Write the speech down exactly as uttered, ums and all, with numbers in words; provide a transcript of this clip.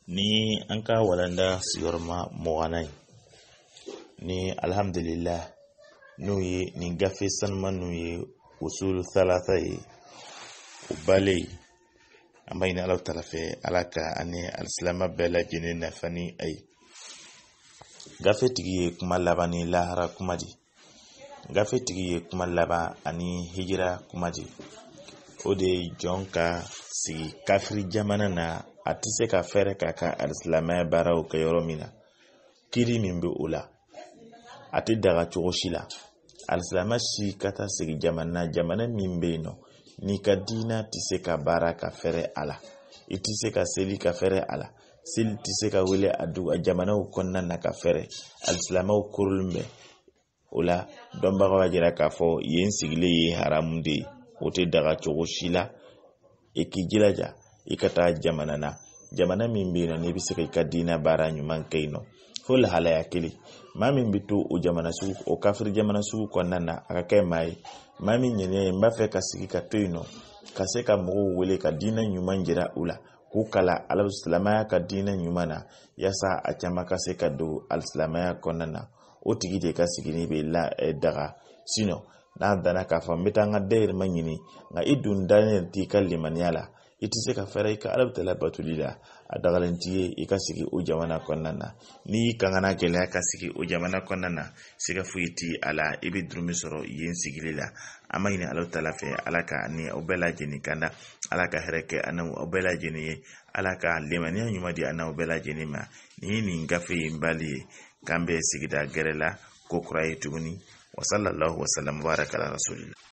ni an ka walanda sigiyɔrɔma muganai ni alhamdulillah n'o ye nin gafe sanuma n'o ye usul thalatha ye o bale an b'a ɲini Alahu Taala fɛ Ala ka ani alisilama bɛɛ lajɛlen nafa ni a ye. Gafe tigi ye kuma laban ni lahara kuma di. Gafe tigi ye kuma laban ani hijira kuma di. O de ye jɔn ka sigi kafiri jamana na a tɛ se ka fɛrɛ k'a ka alisilamaya baaraw kɛ yɔrɔ min na, kiri min bɛ o la a tɛ daga cogo si la. Alisilama si ka taa sigi jamana jamana min bɛ yen nɔ n'i ka diina tɛ se ka baara ka fɛrɛ a la, i tɛ se ka seli ka fɛrɛ a la, seli tɛ se ka wele a du a jamanaw kɔnɔna na ka fɛrɛ, alisilamaw korolen bɛ o la. Dɔnbagaw y'a jira k'a fɔ yen sigilen ye haramu de ye, o tɛ daga cogo si la. I k'i jilaja i ka taa jamana na jamana min bɛ yen nɔ n'i bɛ se ka i ka diina baara ɲuman kɛ yen nɔ fo lahalaya kelen. Maa min bɛ to o jamana sugu o kafiri jamana sugu kɔnɔna na a ka kɛ maa ye maa min ɲɛnen ye n b'a fɛ ka sigi ka to yen nɔ ka se ka mɔgɔw wele ka diina ɲuman jira u la, k'u kala alisilamaya ka diina ɲuman na yaasa a caman ka se ka don alisilamaya kɔnɔna na. O tigi de ka sigini bɛ la daga sinɔ n'a danna k'a fɔ n bɛ taa n ka dayirimɛ ɲini nka i dun dalen t'i ka limaniya la, i tɛ se ka fɛrɛ i ka Alahu Taala batoli la, a dagalen t'i ye i ka sigi o jamana kɔnɔna na. N'i y'i kangana gɛlɛya ka sigi o jamana kɔnɔna na siga foyi t'i a la, i bɛ durumi sɔrɔ yen sigili la. An b'a ɲini Alahu Taala fɛ Ala ka ni aw bɛɛ lajɛlen kanda, Ala ka hɛrɛ kɛ an n'aw bɛɛ lajɛlen ye, Ala ka limaniya ɲuman di an n'aw bɛɛ lajɛlen ma. Nin ye nin gafe in bali ye k'an bɛ sigida gɛrɛ la ko kura ye tuguni. Wa sallallahu wa sallam wa baraka ala rasulillah.